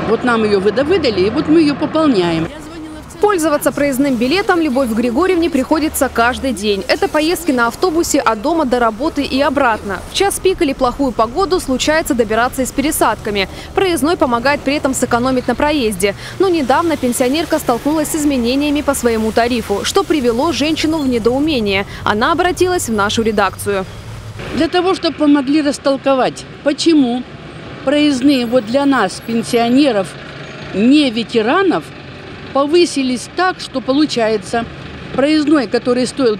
Вот нам ее выдали, и вот мы ее пополняем. Пользоваться проездным билетом Любовь Григорьевне приходится каждый день. Это поездки на автобусе от дома до работы и обратно. В час пик или плохую погоду случается добираться и с пересадками. Проездной помогает при этом сэкономить на проезде. Но недавно пенсионерка столкнулась с изменениями по своему тарифу, что привело женщину в недоумение. Она обратилась в нашу редакцию. Для того, чтобы помогли растолковать, почему проездные вот для нас, пенсионеров, не ветеранов, повысились так, что получается проездной, который стоил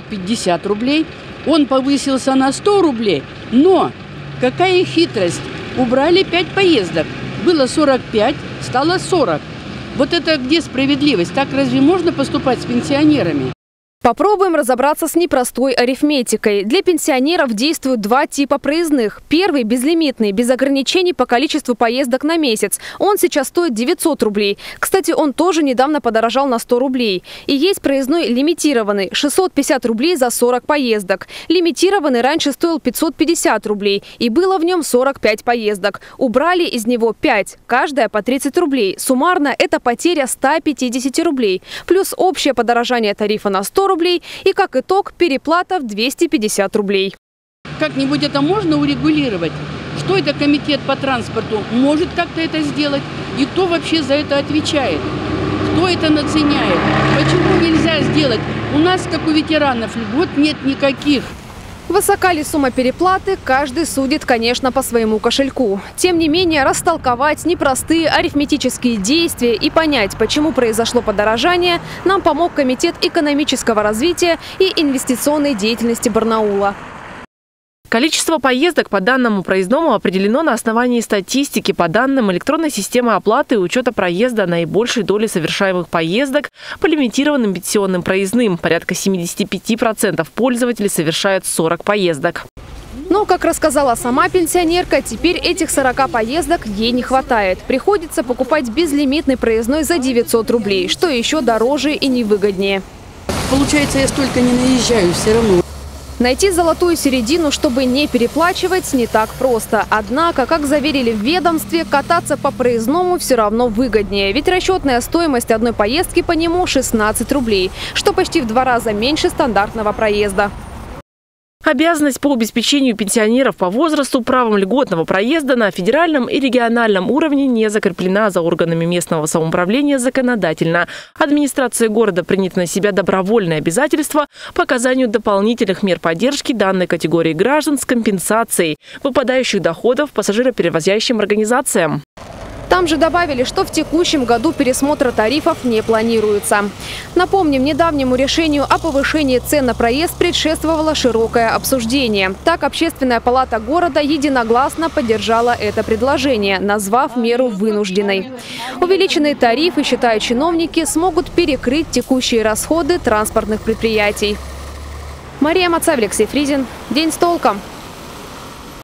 550 рублей, он повысился на 100 рублей. Но какая хитрость! Убрали 5 поездок. Было 45, стало 40. Вот это где справедливость? Так разве можно поступать с пенсионерами? Попробуем разобраться с непростой арифметикой. Для пенсионеров действуют два типа проездных. Первый – безлимитный, без ограничений по количеству поездок на месяц. Он сейчас стоит 900 рублей. Кстати, он тоже недавно подорожал на 100 рублей. И есть проездной лимитированный – 650 рублей за 40 поездок. Лимитированный раньше стоил 550 рублей. И было в нем 45 поездок. Убрали из него 5, каждая по 30 рублей. Суммарно это потеря 150 рублей. Плюс общее подорожание тарифа на 100 рублей и, как итог, переплата в 250 рублей. Как-нибудь это можно урегулировать? Что это комитет по транспорту может как-то это сделать? И кто вообще за это отвечает? Кто это наценяет? Почему нельзя сделать? У нас, как у ветеранов, льгот нет никаких. Высока ли сумма переплаты, каждый судит, конечно, по своему кошельку. Тем не менее, растолковать непростые арифметические действия и понять, почему произошло подорожание, нам помог Комитет экономического развития и инвестиционной деятельности Барнаула. Количество поездок по данному проездному определено на основании статистики по данным электронной системы оплаты и учета проезда наибольшей доли совершаемых поездок по лимитированным пенсионным проездным. Порядка 75% пользователей совершают 40 поездок. Но, как рассказала сама пенсионерка, теперь этих 40 поездок ей не хватает. Приходится покупать безлимитный проездной за 900 рублей, что еще дороже и невыгоднее. Получается, я столько не наезжаю все равно. Найти золотую середину, чтобы не переплачивать, не так просто. Однако, как заверили в ведомстве, кататься по проездному все равно выгоднее. Ведь расчетная стоимость одной поездки по нему 16 рублей, что почти в 2 раза меньше стандартного проезда. Обязанность по обеспечению пенсионеров по возрасту правом льготного проезда на федеральном и региональном уровне не закреплена за органами местного самоуправления законодательно. Администрация города принята на себя добровольное обязательство по оказанию дополнительных мер поддержки данной категории граждан с компенсацией выпадающих доходов пассажироперевозящим организациям. Там же добавили, что в текущем году пересмотра тарифов не планируется. Напомним, недавнему решению о повышении цен на проезд предшествовало широкое обсуждение. Так, Общественная палата города единогласно поддержала это предложение, назвав меру вынужденной. Увеличенные тарифы, считают чиновники, смогут перекрыть текущие расходы транспортных предприятий. Мария Мацав, Алексей Фризин. День с толком.